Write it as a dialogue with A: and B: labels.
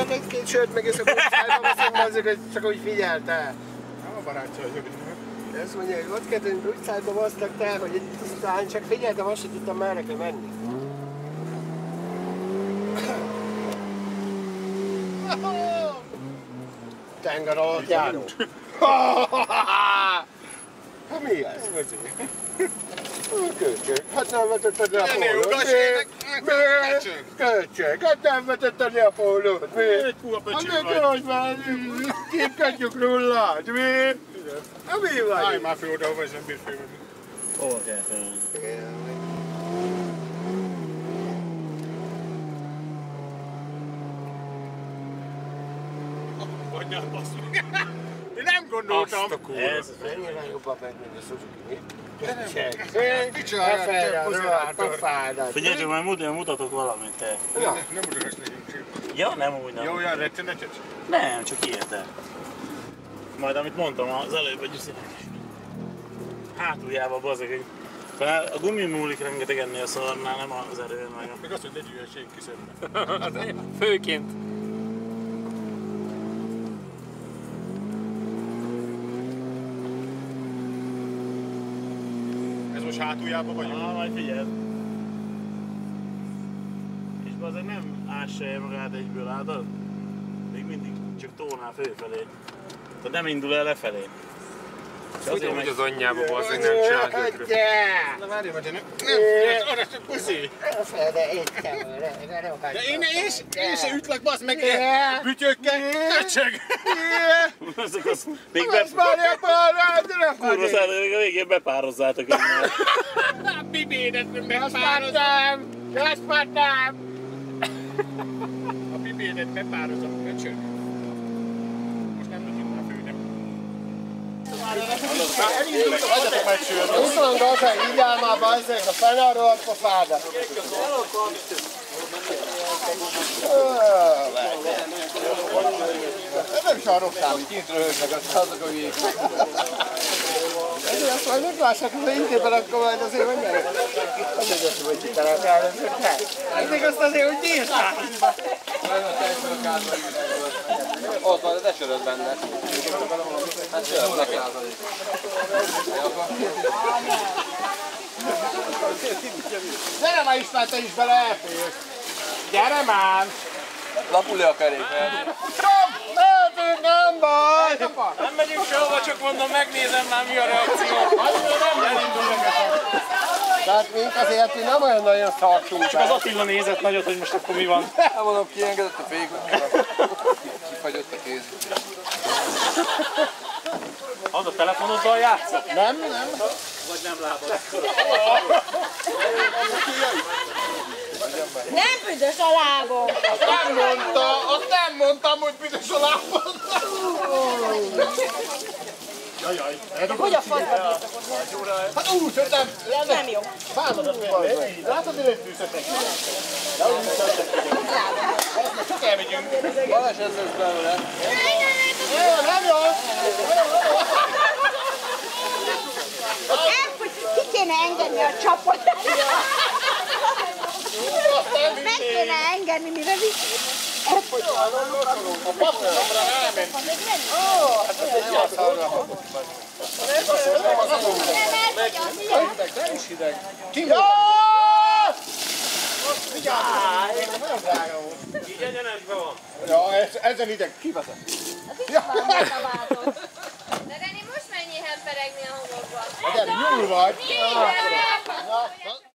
A: hát egy-két sört megiszok utcába, azért csak úgy figyelte.
B: Nem a barátja vagyok.
A: Ezt mondja, hogy ott kettőnk utcába basztak te, hogy aztán csak figyeltem azt, hogy tudtam merre kell menni. Tenger alatt járó. Hát mi ez? Kölcsön. Hát nem vetetted le a pólót. Kölcsön. Hát nem vetetted le a pólót. Mi?
B: Egy puha pöcső vagy.
A: Hát hogy már képkedjük rólad. Mi? Hát mi vagy?
B: Állj már föl oda, hova ez nem bír fölvenni.
C: Hova kell fölvenni?
B: Vagyjál, bassz meg. Én nem gondoltam.
C: Azt a kurva.
A: Mennyire jobban megy, mint a Suzuki, mi?
B: Mit csinálják?
C: Figyelj, csak majd mutatok valamit te.
A: Ja.
B: Nem mutogass nekünk.
C: Ja, nem úgy nem.
B: Jó, olyan rettenetes.
C: Nem, csak érte. Majd amit mondtam az előbb, hogy hátuljában bazdek, hogy a gumi múlik rengeteg ennél a szarnál, nem az erőn meg.
B: Még azt, hogy ne gyűjjön senki szemben.
C: Főként.
B: Ez most hátuljában vagyunk?
C: Majd figyeld. És bazdek nem ássa magát egyből, látod? Még mindig csak tónál fölfelé. Tehát nem indul el lefelé.
D: Ugyanúgy az anyjába bazdmeg nem csinál tökre.
B: Na várjál, mert nem figyelsz, arra csak puszi. De én se ütlek, bassz meg bütyökkel, köcsög.
C: Ezek az még
A: Kurva
C: szállal, még a végén bepározzátok egymást.
B: Bibédet bepározom.
A: Gaspartam!
B: A bibédet bepározom, köcsög. Most nem tudjuk már főnek. Adjatok meg sört.
A: 20 gazda, így áll már bazzeg, a fene rohadt pofádat. Nem is arról számít, kint röhögnek azok a végig. Ezért azt majd meglássák, hogy intében akkor majd azért mondják. Azért azt mondja, hogy itt el először kell. Eddig azt azért, hogy bírták.
D: Ott van, de söröd benne. Hát söröd nekem.
A: Gyere már István, te is bele elférsz. Gyere már!
D: Lapul le a kerékpár.
A: Mehetünk, nem baj!
C: Nem megyünk sehova, csak mondom, megnézem már mi a reakció.
A: Tehát mink azért mi nem olyan nagyon szartunk
C: Csak az Attila nézett nagyot, hogy most akkor mi van.
D: Nem mondom, kiengedett a fékot. Kifagyott a kéz.
C: Az a telefonoddal játszol?
A: Nem.
C: Vagy nem látod?
E: Nem büdös a lábom!
A: Azt nem mondtam, hogy büdös a lábam. Jajjaj.
E: Hogy a faszba bírtak?
A: Hát úgy, hogy nem.
E: Ez nem jó.
A: Fámadott vagy. Látod, hogy nem fűzhetek? Csak elmegyünk.
D: Balázs ez lesz belőle.
A: Nem jó.
E: Ki kéne engedni a csapot? Meg kéne engedni, mire viszik.
A: A papíromra elment. Nem is hideg. Kinyom! Nagyon drága volt.
C: Így egyenesben van.
A: Ja, ezen hideg. Kiveszem.
F: De Reni, most menjél hemperegni a homokba.
A: Gyere, nyúl vagy.
F: Igen!